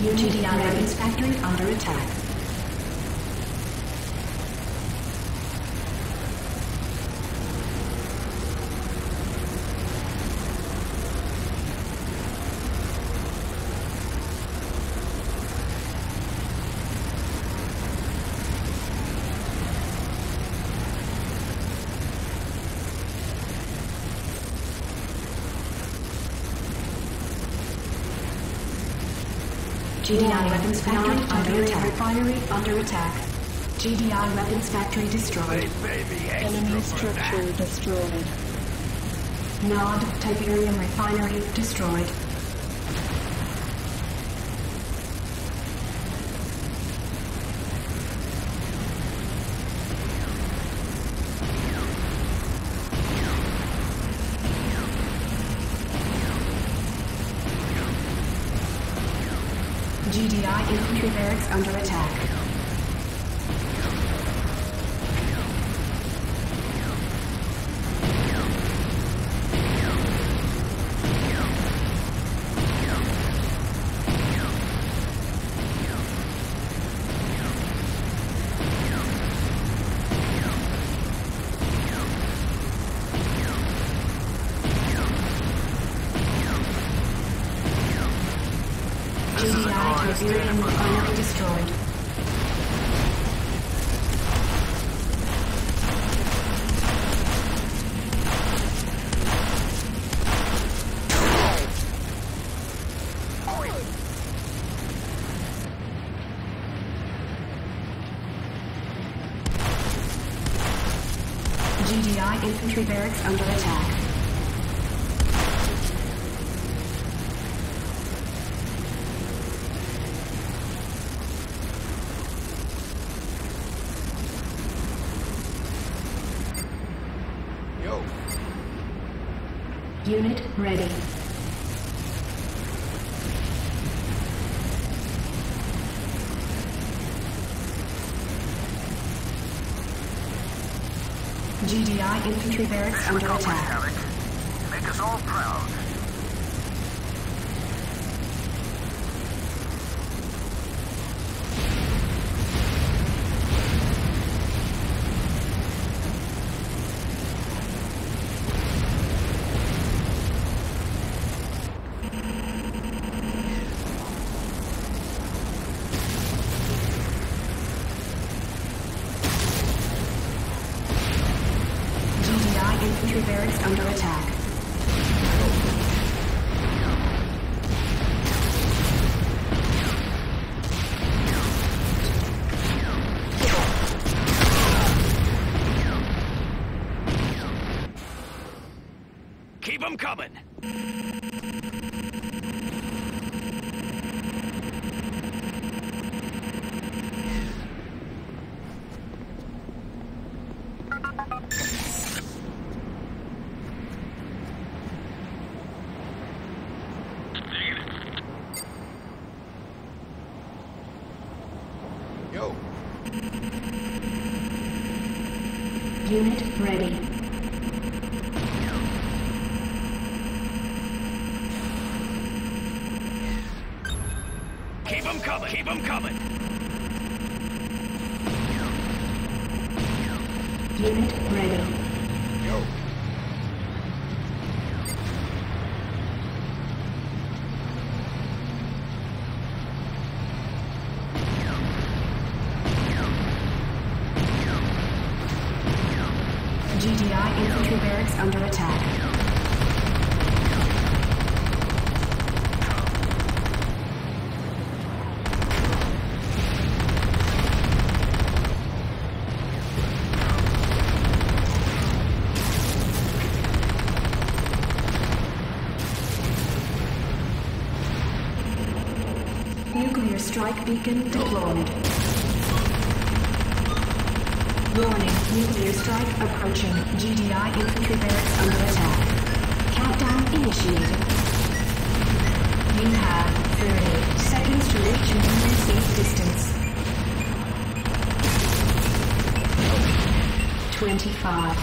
GDI weapons factory under attack. GDI weapons factory under attack. Refinery under attack. GDI weapons factory destroyed. Enemy structure destroyed. Nod Tiberium refinery destroyed. GDI infantry barracks under attack. Tiberium refinery destroyed. GDI infantry barracks under attack. Unit ready. GDI infantry barracks under attack. Make us all proud. Infantry barracks under attack. Keep them coming. Unit ready. Keep them coming. Keep them coming. Unit ready. GDI infantry barracks under attack. Nuclear strike beacon deployed. Warning, nuclear strike approaching. GDI infantry barracks under attack. Countdown initiated. You have 30 seconds to reach minimum safe distance. 25.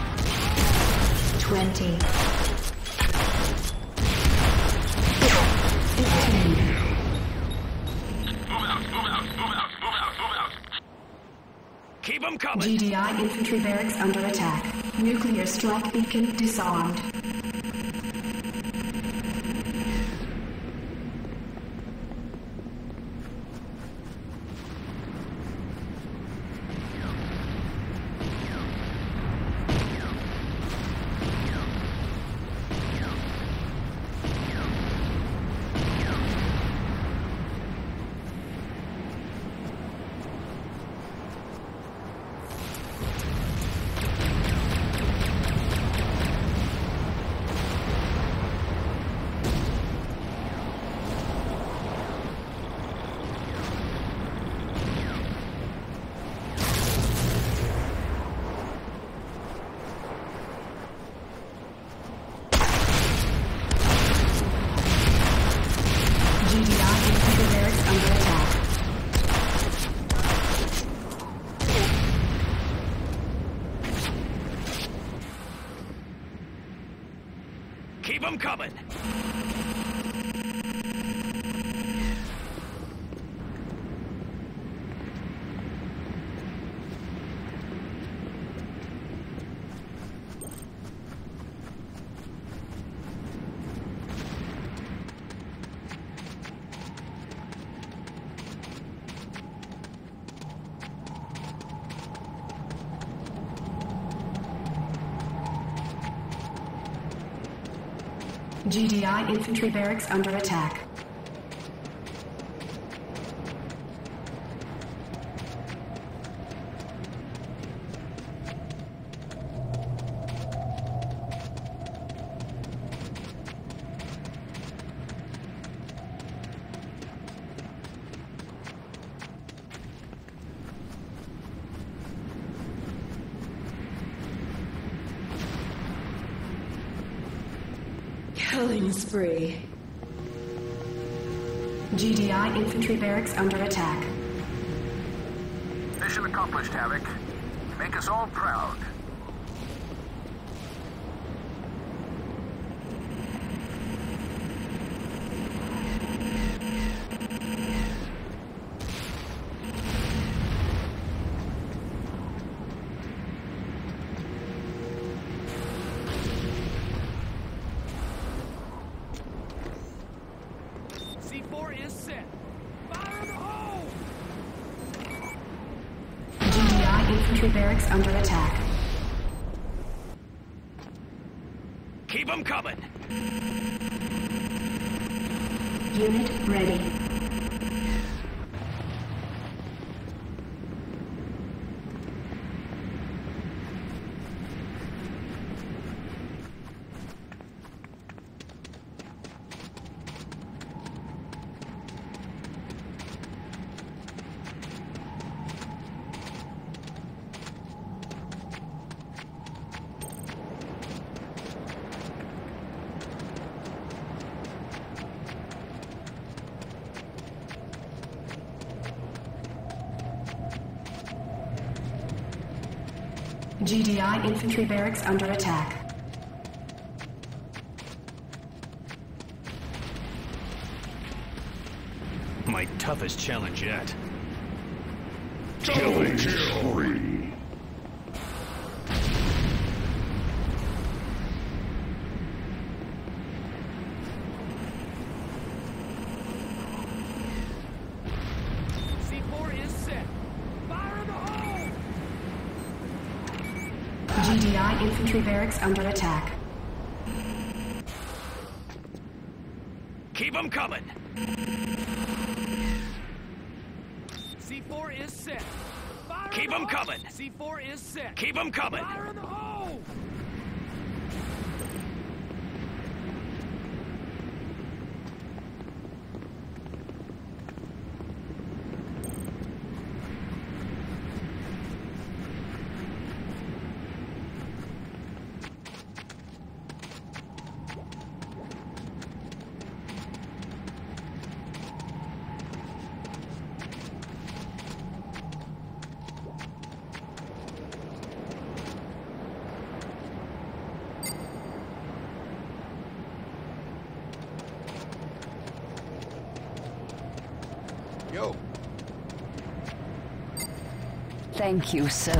20. Keep them coming. GDI infantry barracks under attack. Nuclear strike beacon disarmed. Keep them coming. GDI infantry barracks under attack. Killing spree. GDI infantry barracks under attack. Mission accomplished, Havoc. You make us all proud. C4 is set. Fire in the hole! GDI infantry barracks under attack. Keep them coming. Unit ready. GDI infantry barracks under attack. My toughest challenge yet. Killing spree. C4 is set. Fire in the hole! GDI infantry barracks under attack. Keep them coming. C4 is set. Fire Keep in the 'em hole! coming. C4 is set. Keep them coming. Fire in the hole! Thank you, sir.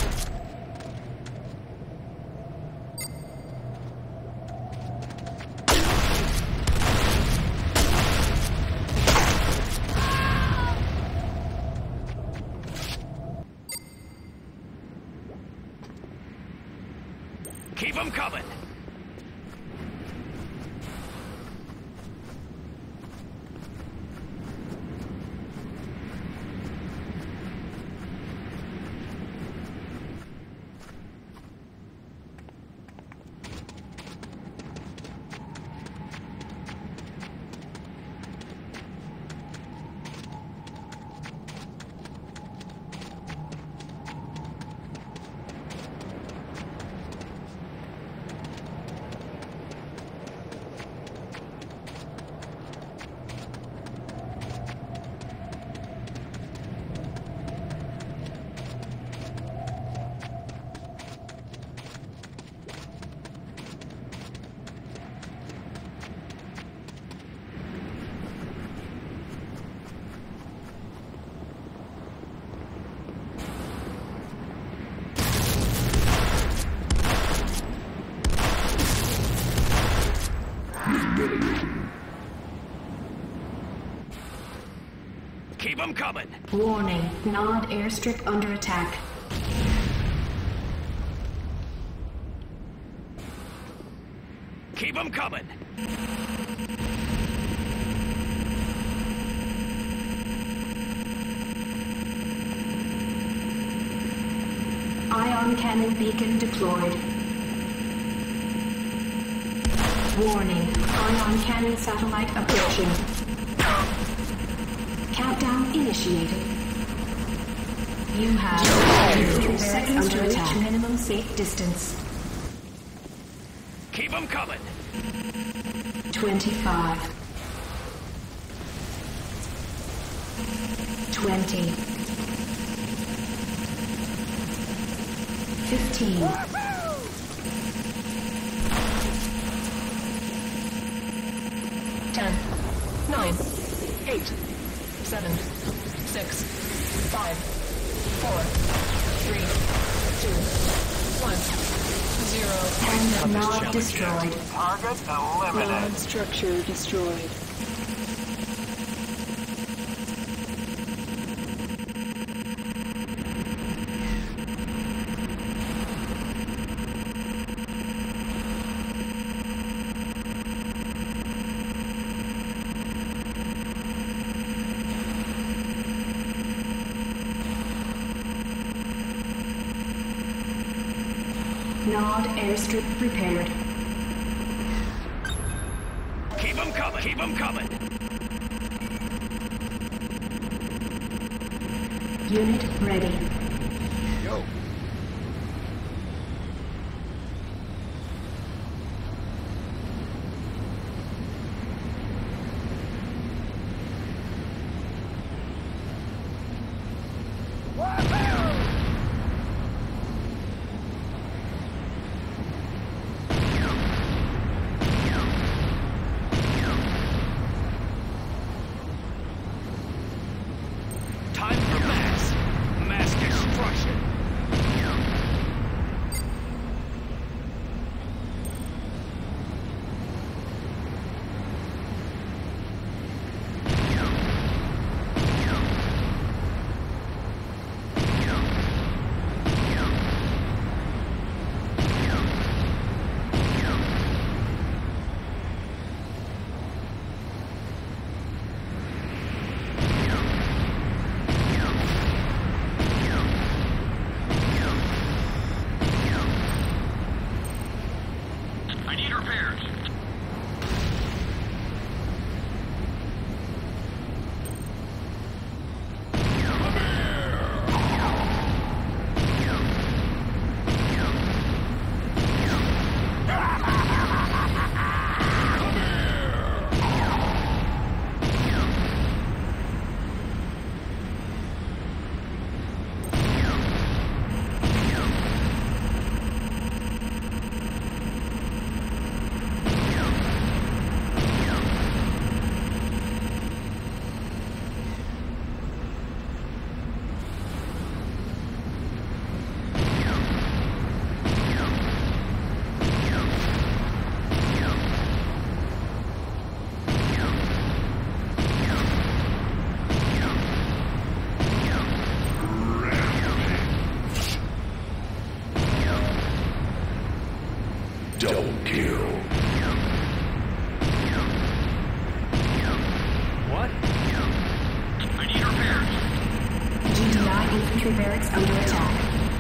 Keep them coming. Keep them coming. Warning, Nod airstrip under attack. Keep them coming. Ion cannon beacon deployed. Warning, ion cannon satellite approaching. Countdown initiated. You have 30 seconds to reach minimum safe distance. Keep them coming. 25. 20. 15. 10, 9, 8, 7, 6, 5, 4, 3, 2, 1, 0. And Nod destroyed. Target eliminated. Nod structure destroyed. Nod airstrip repaired. Keep them coming. Keep them coming. Unit ready. Yo. Time for mass. Mass barracks under attack.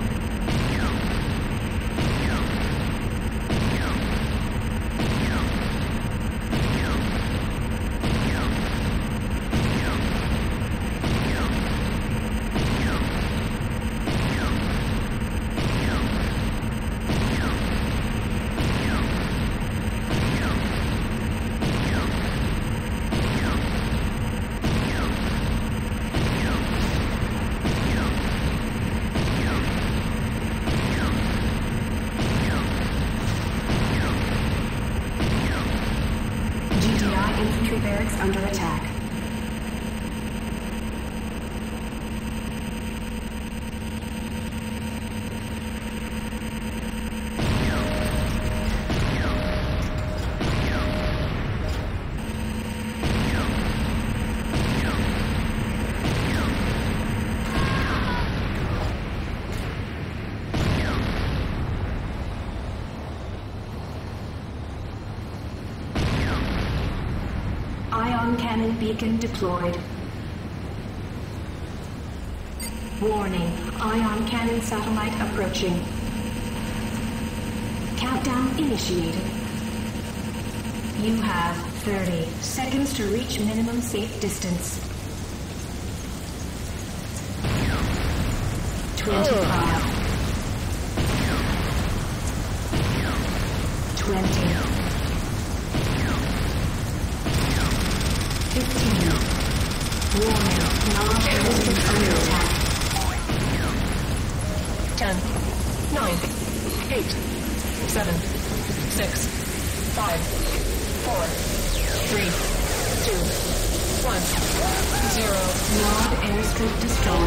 Infantry barracks under attack. Ion cannon beacon deployed. Warning, ion cannon satellite approaching. Countdown initiated. You have 30 seconds to reach minimum safe distance. 25. 20. 15. Warning, non-resistant under attack. 10, 9, 8, 7, 6, 5, 4, 3, 2, 1, 0. Nod airstrip destroyed.